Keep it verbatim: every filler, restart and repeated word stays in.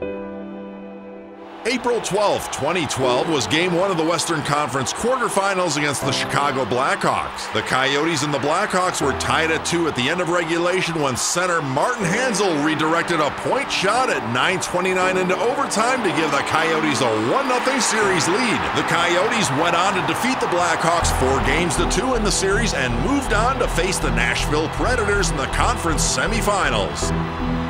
April twelfth, twenty twelve was Game one of the Western Conference quarterfinals against the Chicago Blackhawks. The Coyotes and the Blackhawks were tied at two at the end of regulation when center Martin Hanzal redirected a point shot at nine twenty-nine into overtime to give the Coyotes a one nothing series lead. The Coyotes went on to defeat the Blackhawks four games to two in the series and moved on to face the Nashville Predators in the conference semifinals.